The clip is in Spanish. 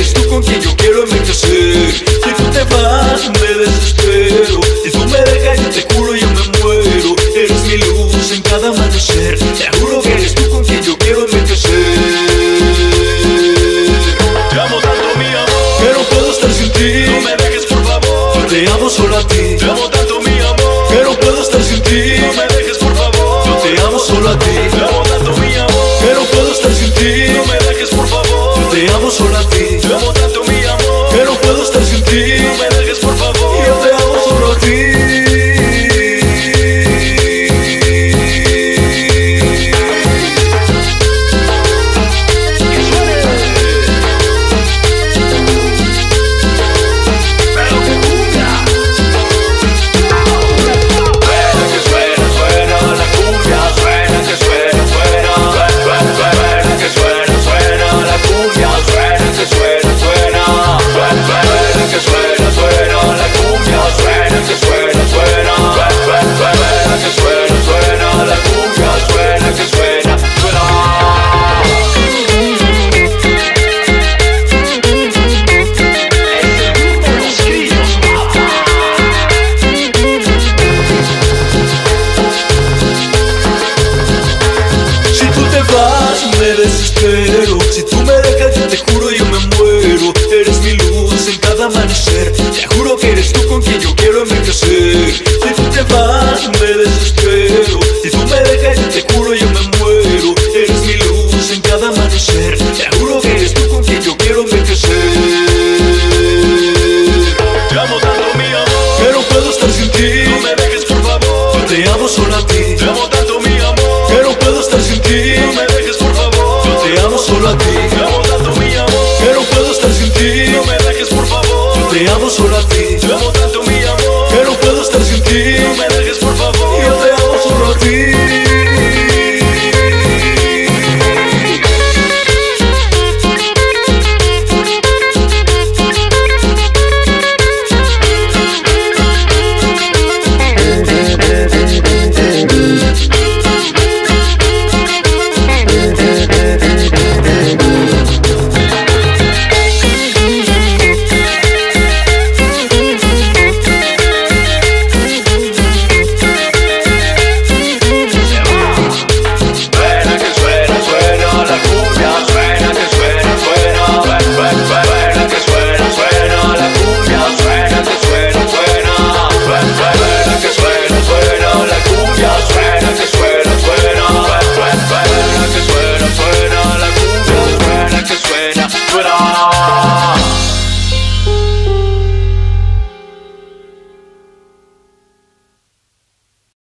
eres tú con quien yo quiero envejecer. Si tú te vas me desespero, si tú me dejas yo te juro yo me muero. Eres mi luz en cada amanecer, te juro que eres tú con quien yo quiero envejecer. Te amo tanto mi amor, que no puedo estar sin ti. no me dejes por favor. Yo te amo solo a ti. Te amo tanto mi amor, que no puedo estar sin ti. no me dejes por favor. Yo te amo solo a ti. Te amo tanto mi amor, que no puedo estar sin ti. no me dejes por favor. Yo te amo solo a ti. Te amo tanto